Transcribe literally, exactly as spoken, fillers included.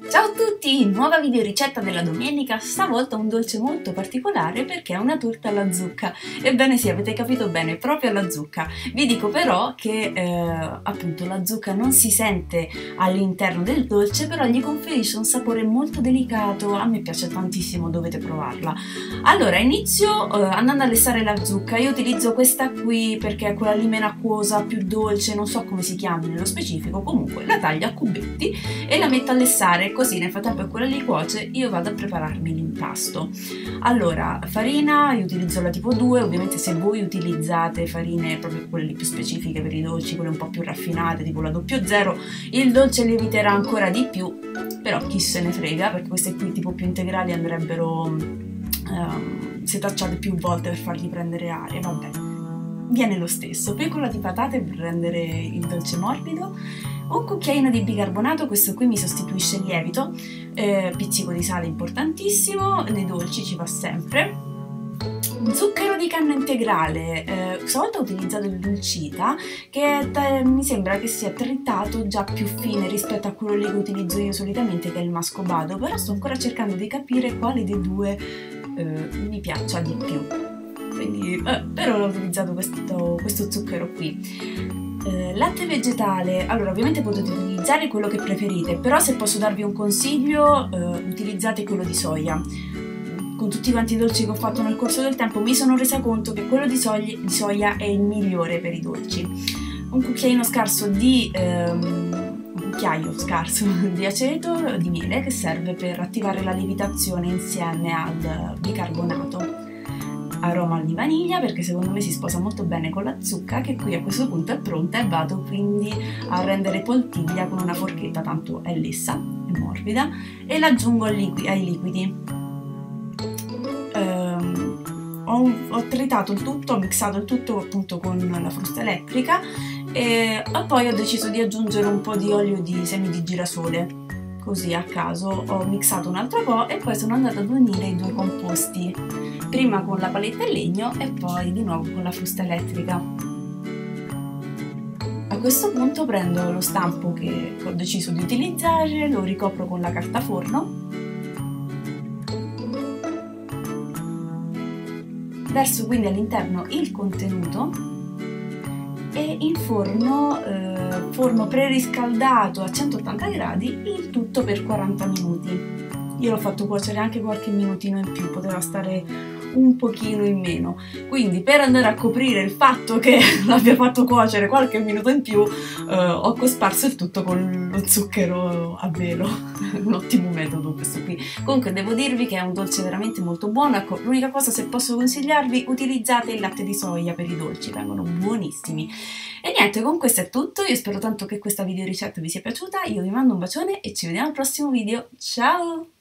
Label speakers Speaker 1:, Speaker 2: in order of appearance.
Speaker 1: Ciao a tutti! Nuova video ricetta della domenica, stavolta un dolce molto particolare perché è una torta alla zucca. Ebbene sì, avete capito bene, proprio alla zucca. Vi dico però che eh, appunto la zucca non si sente all'interno del dolce, però gli conferisce un sapore molto delicato, a me piace tantissimo, dovete provarla. Allora, inizio eh, andando a lessare la zucca. Io utilizzo questa qui perché è quella lì meno acquosa, più dolce, non so come si chiami nello specifico, comunque la taglio a cubetti e la metto a lessare. Così nel frattempo che quella lì cuoce io vado a prepararmi l'impasto. Allora, farina, io utilizzo la tipo due, ovviamente se voi utilizzate farine proprio quelle più specifiche per i dolci, quelle un po' più raffinate, tipo la doppio zero, il dolce lieviterà ancora di più, però chi se ne frega, perché queste qui tipo più integrali andrebbero um, setacciate più volte per fargli prendere aria, vabbè. Viene lo stesso. Fecola di patate per rendere il dolce morbido, un cucchiaino di bicarbonato, questo qui mi sostituisce il lievito, eh, pizzico di sale importantissimo, nei dolci ci va sempre, zucchero di canna integrale, eh, stavolta ho utilizzato il Dulcita che eh, mi sembra che sia tritato già più fine rispetto a quello lì che utilizzo io solitamente, che è il Mascobado, però sto ancora cercando di capire quale dei due eh, mi piaccia di più. Quindi, eh, però ho utilizzato questo, questo zucchero qui. Eh, latte vegetale, allora ovviamente potete utilizzare quello che preferite, però se posso darvi un consiglio, eh, utilizzate quello di soia. Con tutti quanti i dolci che ho fatto nel corso del tempo mi sono resa conto che quello di, soia, di soia è il migliore per i dolci. Un cucchiaino scarso di... Ehm, un cucchiaio scarso di aceto di miele che serve per attivare la lievitazione insieme al bicarbonato. Aroma di vaniglia perché secondo me si sposa molto bene con la zucca, che qui a questo punto è pronta, e vado quindi a rendere poltiglia con una forchetta, tanto è lessa, è morbida, e l'aggiungo ai liquidi. Um, ho, ho tritato il tutto, ho mixato il tutto appunto con la frusta elettrica e, e poi ho deciso di aggiungere un po' di olio di semi di girasole. Così a caso ho mixato un altro po' e poi sono andata ad unire i due composti, prima con la paletta in legno e poi di nuovo con la frusta elettrica. A questo punto prendo lo stampo che ho deciso di utilizzare, lo ricopro con la carta forno, verso quindi all'interno il contenuto e in forno, eh, forno preriscaldato a centottanta gradi, il tutto per quaranta minuti. Io l'ho fatto cuocere anche qualche minutino in più, poteva stare un pochino in meno, quindi per andare a coprire il fatto che l'abbia fatto cuocere qualche minuto in più eh, ho cosparso il tutto con lo zucchero a velo. Un ottimo metodo questo qui. Comunque devo dirvi che è un dolce veramente molto buono. Ecco, l'unica cosa, se posso consigliarvi, utilizzate il latte di soia per i dolci, vengono buonissimi. E niente, con questo è tutto, io spero tanto che questa video ricetta vi sia piaciuta, io vi mando un bacione e ci vediamo al prossimo video, ciao!